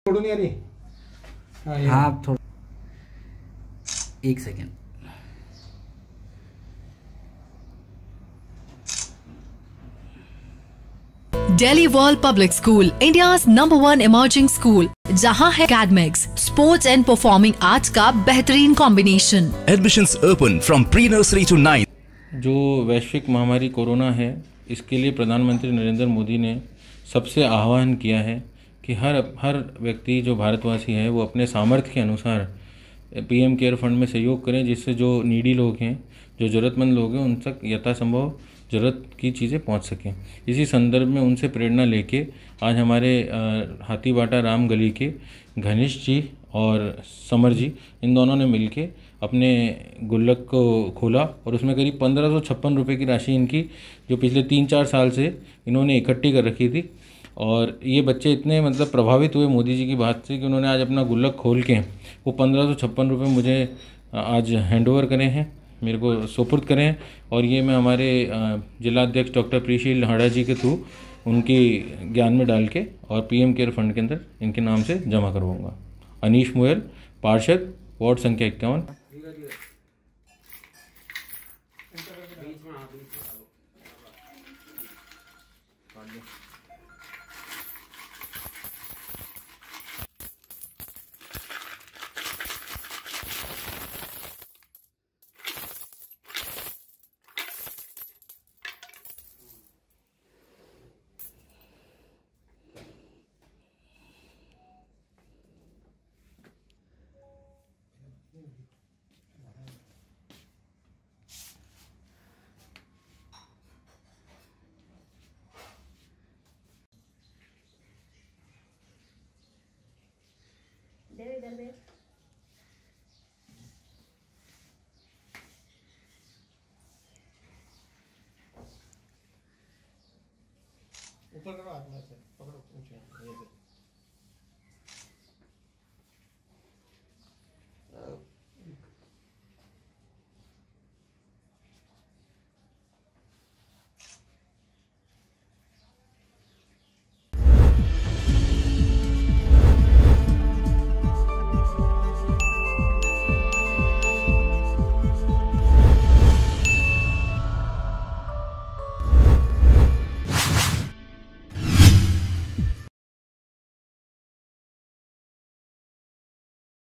Photo नहीं आ रही। हाँ थोड़ा एक second. Delhi world public school, India's number 1 emerging school, जहां है academics, sports and performing arts का बेहतरीन combination. Admissions open from pre-nursery to 9th. जो वैश्विक महामारी कोरोना है, इसके लिए प्रधानमंत्री नरेंद्र मोदी ने सबसे आह्वान किया है कि हर व्यक्ति जो भारतवासी है वो अपने सामर्थ्य के अनुसार पीएम केयर फंड में सहयोग करें, जिससे जो नीडी लोग हैं, जो ज़रूरतमंद लोग हैं, उन तक यथासंभव ज़रूरत की चीज़ें पहुंच सकें। इसी संदर्भ में उनसे प्रेरणा लेके आज हमारे हाथीवाटा राम गली के घनिष्ठ जी और समर जी, इन दोनों ने मिलके अपने गुल्लक को खोला और उसमें करीब 1556 रुपये की राशि इनकी, जो पिछले 3-4 साल से इन्होंने इकट्ठी कर रखी थी। और ये बच्चे इतने मतलब प्रभावित हुए मोदी जी की बात से कि उन्होंने आज अपना गुल्लक खोल के वो 1556 रुपये मुझे आज हैंडओवर करे हैं, मेरे को सुपुर्द करें हैं। और ये मैं हमारे जिला अध्यक्ष डॉक्टर प्रीशील हाड़ा जी के थ्रू उनकी ज्ञान में डाल के और पीएम केयर फंड के अंदर इनके नाम से जमा करवाऊँगा। अनीश मुयल, पार्षद, वार्ड संख्या 51। ऊपर करो, हाथ में से पकड़ो, ऊंचे, ये से।